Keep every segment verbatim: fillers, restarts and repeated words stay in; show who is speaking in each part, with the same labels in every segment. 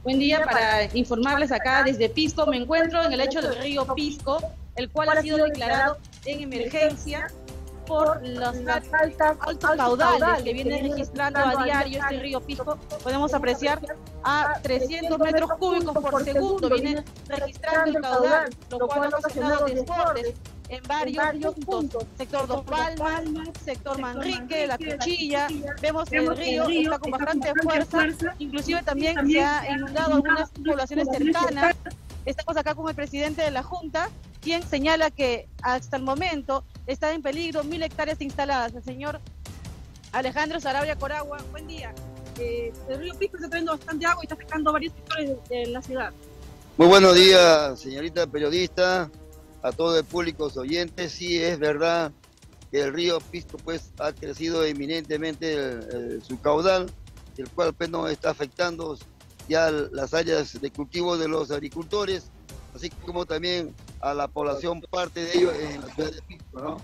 Speaker 1: Buen día, para informarles acá desde Pisco. Me encuentro en el lecho del río Pisco, el cual ha sido declarado en emergencia por los altos caudales que viene registrando a diario este río Pisco. Podemos apreciar a trescientos metros cúbicos por segundo viene registrando el caudal, lo cual ha ocasionado desbordes en varios puntos, sector Dos Palmas, sector Manrique, La Cuchilla. Vemos que el río está con bastante fuerza, inclusive también se ha inundado algunas poblaciones cercanas. Estamos acá con el presidente de la Junta, quien señala que hasta el momento está en peligro mil hectáreas instaladas. El señor Alejandro Sarabia Coragua, buen día. Eh, el río Pisco está trayendo bastante agua y está afectando varios sectores de, de la ciudad.
Speaker 2: Muy buenos días, señorita periodista, a todo el público oyentes. Sí, es verdad que el río Pisco pues ha crecido eminentemente el, el, su caudal, el cual pues no está afectando ya las áreas de cultivo de los agricultores, así como también a la población, parte de ellos en la ciudad de Pisco, ¿no?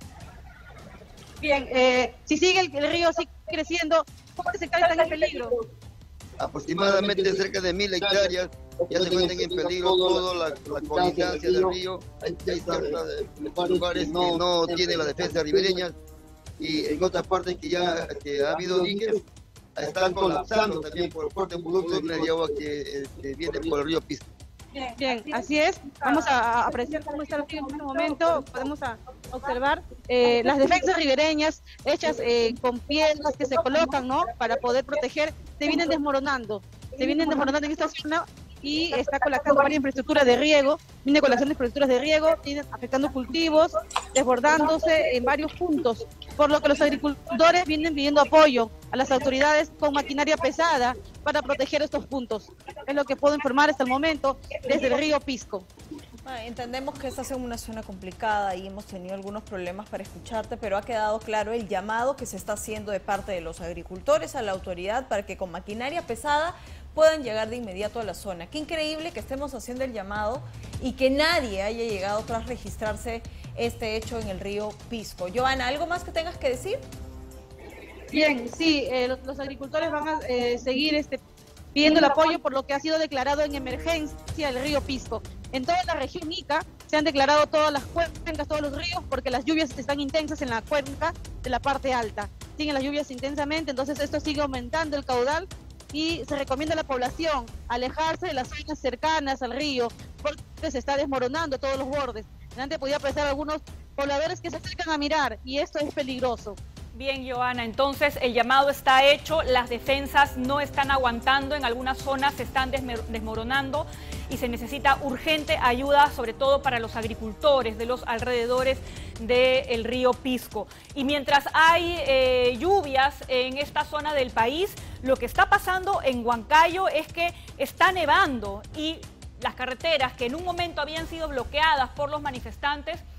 Speaker 1: Bien, eh, si sigue el, el río sigue creciendo, ¿cuántos hectáreas están en peligro?
Speaker 2: Aproximadamente cerca de mil hectáreas ya se encuentran en peligro toda la, la colindancia del río. Hay, hay ciertos lugares que no tienen la defensa ribereña y en otras partes que ya que ha habido diques están colapsando también por el fuerte producto de agua que, que viene por el río Pisco.
Speaker 1: Bien, bien, así es. Vamos a apreciar cómo está el río en este momento. Podemos a observar eh, las defensas ribereñas hechas eh, con piedras que se colocan, ¿no?, para poder proteger, se vienen desmoronando. Se vienen desmoronando en esta zona y está colapsando varias infraestructuras de riego, viene colapsando infraestructuras de riego, vienen afectando cultivos, desbordándose en varios puntos, por lo que los agricultores vienen pidiendo apoyo a las autoridades con maquinaria pesada para proteger estos puntos. Es lo que puedo informar hasta el momento desde el río Pisco.
Speaker 3: Bueno, entendemos que estás en una zona complicada y hemos tenido algunos problemas para escucharte, pero ha quedado claro el llamado que se está haciendo de parte de los agricultores a la autoridad para que con maquinaria pesada puedan llegar de inmediato a la zona. Qué increíble que estemos haciendo el llamado y que nadie haya llegado tras registrarse este hecho en el río Pisco. Joana, ¿algo más que tengas que decir?
Speaker 1: Bien, sí, eh, los, los agricultores van a eh, seguir este, pidiendo el apoyo por lo que ha sido declarado en emergencia el río Pisco. En toda la región Ica se han declarado todas las cuencas, todos los ríos, porque las lluvias están intensas en la cuenca de la parte alta. Siguen las lluvias intensamente, entonces esto sigue aumentando el caudal y se recomienda a la población alejarse de las zonas cercanas al río porque se está desmoronando todos los bordes. Antes podía apreciar algunos pobladores que se acercan a mirar y esto es peligroso.
Speaker 4: Bien, Joana, entonces el llamado está hecho, las defensas no están aguantando, en algunas zonas se están desmoronando y se necesita urgente ayuda, sobre todo para los agricultores de los alrededores del río Pisco. Y mientras hay eh, lluvias en esta zona del país, lo que está pasando en Huancayo es que está nevando y las carreteras que en un momento habían sido bloqueadas por los manifestantes